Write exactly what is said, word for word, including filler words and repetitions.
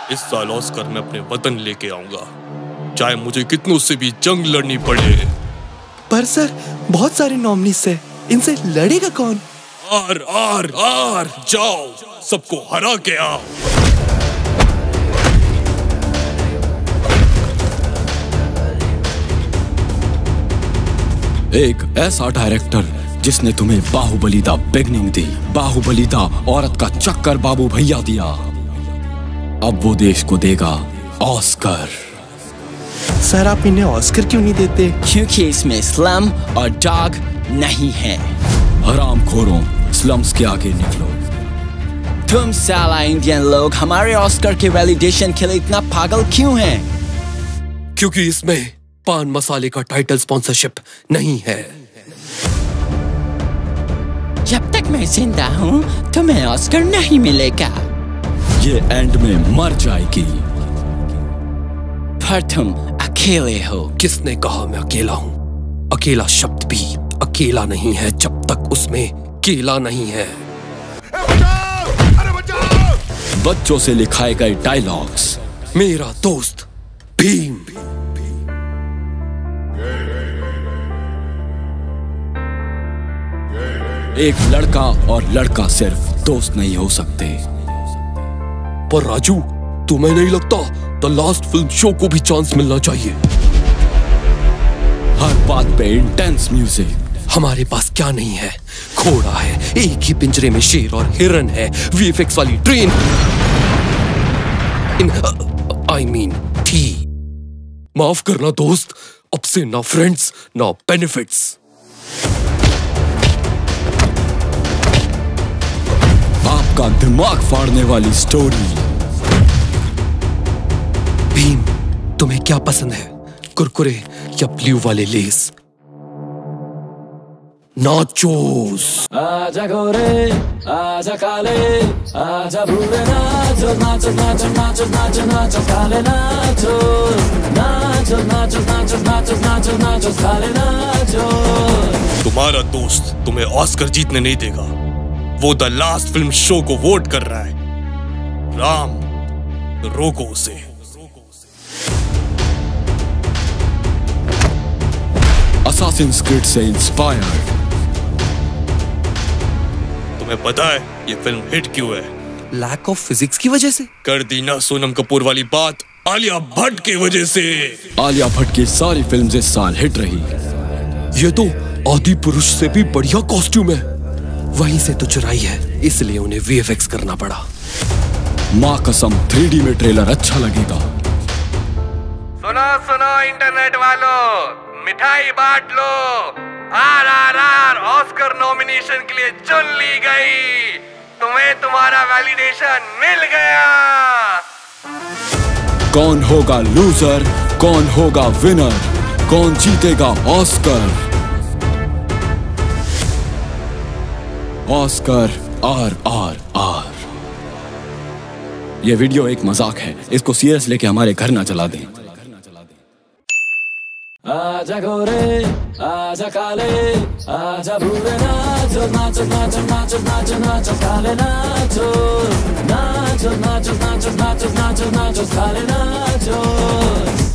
इस साल ऑस्कर मैं अपने वतन लेके आऊंगा, चाहे मुझे कितनों से भी जंग लड़नी पड़े। पर सर बहुत सारे नॉमिनीज है, इनसे लड़ेगा कौन? आर आर आर जाओ, सबको हरा के आओ। एक ऐसा डायरेक्टर जिसने तुम्हें बाहुबली दा बिगनिंग दी, बाहुबली दा औरत का चक्कर बाबू भैया दिया, अब वो देश को देगा ऑस्कर। सर आप इन्हें ऑस्कर क्यों नहीं देते? क्योंकि इसमें स्लम और डॉग नहीं है। हरामखोरों, स्लम्स के आगे निकलो। तुम साला इंडियन लोग हमारे ऑस्कर के वैलिडेशन के लिए इतना पागल क्यों हैं? क्योंकि इसमें पान मसाले का टाइटल स्पॉन्सरशिप नहीं है। जब तक मैं जिंदा हूँ तुम्हें ऑस्कर नहीं मिलेगा। ये एंड में मर जाएगी। पर तुम अकेले हो। किसने कहा मैं अकेला हूँ? अकेला शब्द भी अकेला नहीं है जब तक उसमें केला नहीं है। अरे बचाओ! बच्चों से लिखाए गए डायलॉग्स। मेरा दोस्त भीम। एक लड़का और लड़का सिर्फ दोस्त नहीं हो सकते। पर राजू, तुम्हें नहीं लगता द लास्ट फिल्म शो को भी चांस मिलना चाहिए? हर बात पे इंटेंस म्यूजिक। हमारे पास क्या नहीं है? घोड़ा है, एक ही पिंजरे में शेर और हिरन है, वीएफएक्स वाली ट्रेन, आई मीन थी। माफ करना दोस्त, अब से ना फ्रेंड्स ना बेनिफिट्स। आपका दिमाग फाड़ने वाली स्टोरी। भीम, तुम्हें क्या पसंद है, कुरकुरे या ब्लू वाले लेस? नाचोस। आजा गोरे, आजा काले, आजा भूरे, नाचो नाचो नाचो नाचो नाचो नाचो काले, नाचो नाचो नाचो नाचो नाचो नाचो नाचो काले, नाचो। तुम्हारा दोस्त तुम्हें ऑस्कर जीतने नहीं देगा। वो द लास्ट फिल्म शो को वोट कर रहा है। राम, रोको उसे। असासिन्स क्रीड से इंस्पायर्ड। तुम्हें पता है ये फिल्म हिट क्यों है? लैक ऑफ फिजिक्स की वजह से। कर दी ना सोनम कपूर वाली बात, आलिया भट्ट की वजह से। आलिया भट्ट की सारी फिल्म्स इस साल हिट रही। ये तो आदि पुरुष से भी बढ़िया कॉस्ट्यूम है। वहीं से तो चुराई है, इसलिए उन्हें वीएफएक्स करना पड़ा। माँ कसम थ्री डी में ट्रेलर अच्छा लगेगा। सुनो सुनो इंटरनेट वालों, मिठाई बांट लो। आर आर आर ऑस्कर नॉमिनेशन के लिए चुन ली गई। तुम्हें तुम्हारा वैलिडेशन मिल गया। कौन होगा लूजर, कौन होगा विनर, कौन जीतेगा ऑस्कर? ऑस्कर आर आर आर। ये वीडियो एक मजाक है, इसको सीरियस लेके हमारे घर ना चला दें। आजा गोरे, आजा काले, आजा भूरे, नाचो नाचो नाचो नाचो नाचो नाचो काले, नाचो नाचो नाचो नाचो नाचो नाचो नाचो काले, नाचो।